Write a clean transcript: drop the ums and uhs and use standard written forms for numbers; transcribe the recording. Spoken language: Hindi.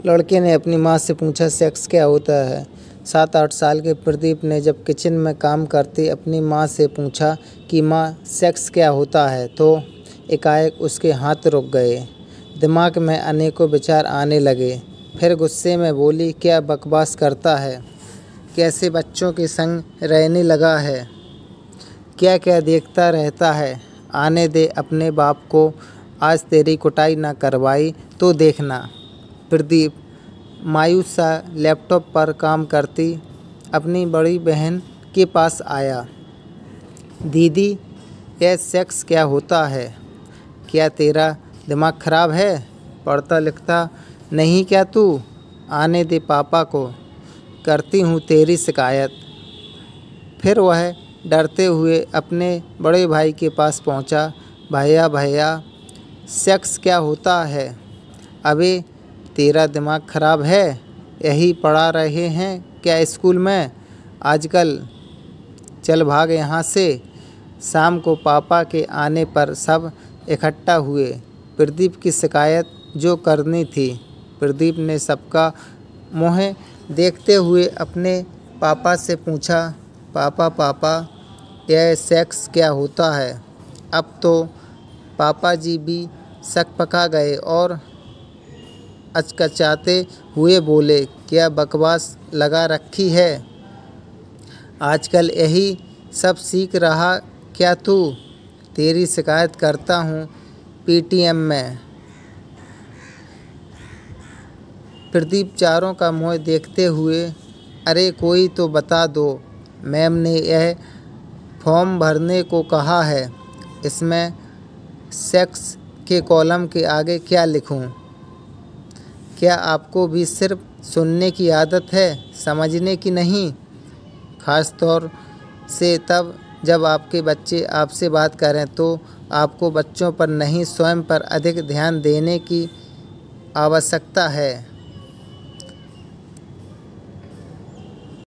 लड़के ने अपनी माँ से पूछा, सेक्स क्या होता है? 7-8 साल के प्रदीप ने जब किचन में काम करती अपनी माँ से पूछा कि माँ, सेक्स क्या होता है, तो एकाएक उसके हाथ रुक गए। दिमाग में अनेकों विचार आने लगे। फिर गुस्से में बोली, क्या बकवास करता है? कैसे बच्चों के संग रहने लगा है? क्या क्या देखता रहता है? आने दे अपने बाप को, आज तेरी कुटाई ना करवाई तो देखना। प्रदीप मायूस सा लैपटॉप पर काम करती अपनी बड़ी बहन के पास आया। दीदी, यह सेक्स क्या होता है? क्या तेरा दिमाग खराब है? पढ़ता लिखता नहीं क्या तू? आने दे पापा को, करती हूँ तेरी शिकायत। फिर वह डरते हुए अपने बड़े भाई के पास पहुँचा। भैया भैया, सेक्स क्या होता है? अबे तेरा दिमाग खराब है? यही पढ़ा रहे हैं क्या स्कूल में आजकल? चल भाग यहाँ से। शाम को पापा के आने पर सब इकट्ठा हुए। प्रदीप की शिकायत जो करनी थी। प्रदीप ने सबका मुँह देखते हुए अपने पापा से पूछा, पापा पापा, यह सेक्स क्या होता है? अब तो पापा जी भी शक पका गए और अचकचाते हुए बोले, क्या बकवास लगा रखी है? आजकल यही सब सीख रहा क्या तू? तेरी शिकायत करता हूँ पीटीएम में। प्रदीप चारों का मुँह देखते हुए, अरे कोई तो बता दो, मैम ने यह फॉर्म भरने को कहा है, इसमें सेक्स के कॉलम के आगे क्या लिखूं? क्या आपको भी सिर्फ सुनने की आदत है, समझने की नहीं? ख़ास तौर से तब जब आपके बच्चे आपसे बात करें तो आपको बच्चों पर नहीं स्वयं पर अधिक ध्यान देने की आवश्यकता है।